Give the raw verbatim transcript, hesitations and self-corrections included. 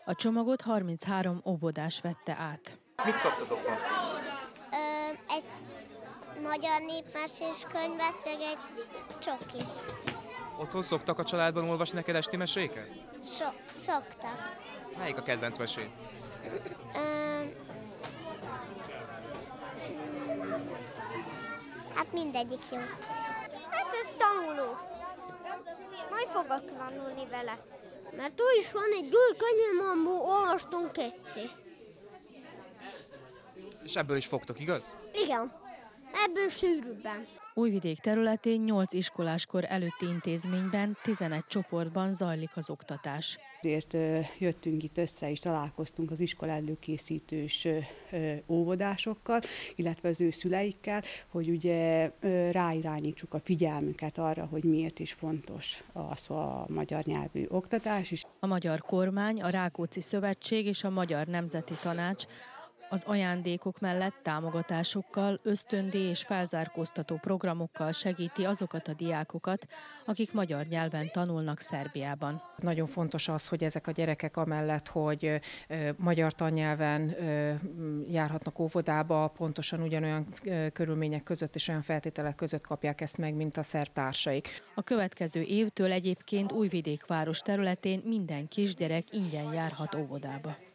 A csomagot harminchárom óvodás vette át. Mit kaptatok most? Ö, egy magyar népmesés könyvet, meg egy csokit. Otthon szoktak a családban olvasni neked esti meséket? So, szoktak. Melyik a kedvenc meséd? Ö, hát mindegyik jó. Hát ez tanuló. Majd fogok tanulni vele. Mert ő is van egy új könyvem, amiből olvastunk egyszer. És ebből is fogtok, igaz? Igen, ebből sűrűbben. Újvidék területén nyolc iskoláskor előtti intézményben, tizenegy csoportban zajlik az oktatás. Ezért jöttünk itt össze és találkoztunk az iskola előkészítős óvodásokkal, illetve az ő szüleikkel, hogy ugye ráirányítsuk a figyelmüket arra, hogy miért is fontos az a magyar nyelvű oktatás is. A magyar kormány, a Rákóczi Szövetség és a Magyar Nemzeti Tanács az ajándékok mellett támogatásokkal, ösztöndíj és felzárkóztató programokkal segíti azokat a diákokat, akik magyar nyelven tanulnak Szerbiában. Nagyon fontos az, hogy ezek a gyerekek amellett, hogy magyar tannyelven járhatnak óvodába, pontosan ugyanolyan körülmények között és olyan feltételek között kapják ezt meg, mint a szerb társaik. A következő évtől egyébként Újvidék város területén minden kisgyerek ingyen járhat óvodába.